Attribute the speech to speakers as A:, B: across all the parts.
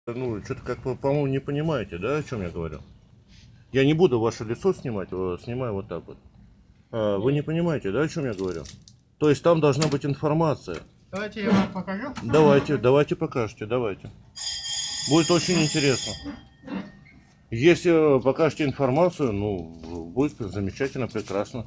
A: Ну, что-то как вы, по-моему, не понимаете, да, о чем я говорю? Я не буду ваше лицо снимать, снимаю вот так вот. Вы не понимаете, да, о чем я говорю? То есть там должна быть информация.
B: Давайте я вам покажу.
A: Давайте покажете, давайте. Будет очень интересно. Если покажете информацию, ну, будет замечательно, прекрасно.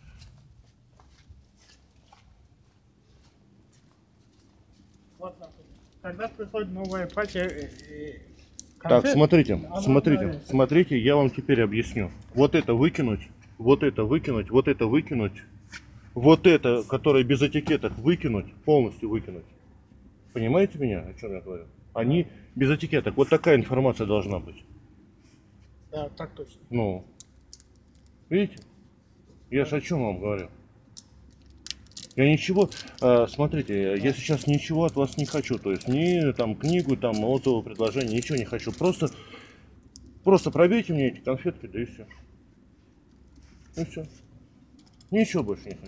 B: Вот, когда приходит новая партия
A: Так,
B: конфет,
A: смотрите, я вам теперь объясню. Вот это выкинуть, вот это выкинуть, вот это выкинуть, вот это, которое без этикеток, выкинуть, полностью выкинуть. Понимаете меня, о чем я говорю? Они без этикеток. Вот такая информация должна быть.
B: Да, так точно.
A: Ну, видите? Я же о чем вам говорю? Я ничего, смотрите, я сейчас ничего от вас не хочу, то есть ни там книгу, там молотого предложения, ничего не хочу. Просто пробейте мне эти конфетки, да и все. И все. Ничего больше не хочу.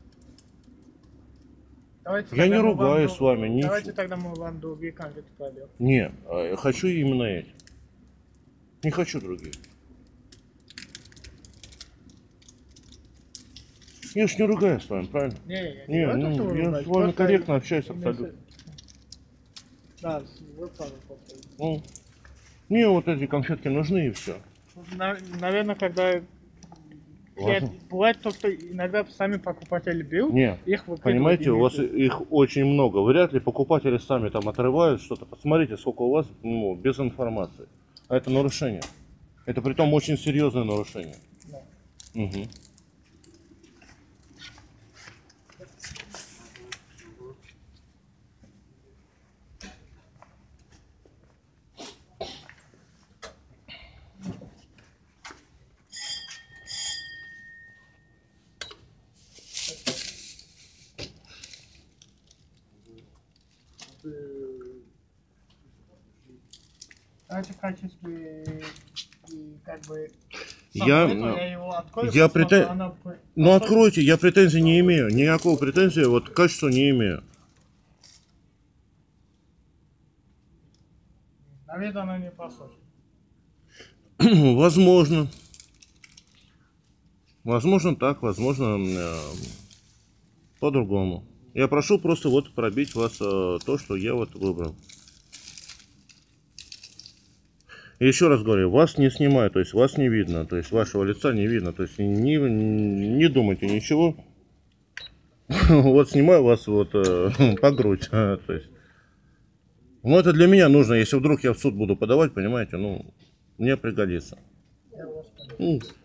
B: Давайте
A: Я не
B: тогда мы
A: ругаюсь
B: вам
A: с вами, ничего.
B: Давайте тогда мы вам другие конфеты пробьем.
A: Не, я хочу именно эти. Не хочу другие. Я ж не ругаюсь с вами, правильно?
B: Не,
A: ну, я с вами корректно общаюсь абсолютно.
B: Да, вы правы.
A: Ну, мне вот эти конфетки нужны и все.
B: Наверное, когда бывает то, что иногда сами покупатели берут,
A: Не,
B: их
A: понимаете, у вас их очень много. Вряд ли покупатели сами там отрывают что-то. Посмотрите, сколько у вас без информации. А это нарушение. Это притом очень серьезное нарушение.
B: Да.
A: Угу.
B: Давайте в качестве как бы
A: Я
B: его открою,
A: Ну откройте, я претензий не имею. Никакого претензии, вот к качеству не имею.
B: Наверное, она не посохнет.
A: Возможно. Возможно так, возможно по-другому. Я прошу просто вот пробить вас то, что я вот выбрал. И еще раз говорю, вас не снимаю, то есть вас не видно, то есть вашего лица не видно, то есть не думайте ничего. Вот снимаю вас вот по грудь, то есть. Ну это для меня нужно, если вдруг я в суд буду подавать, понимаете, ну мне пригодится.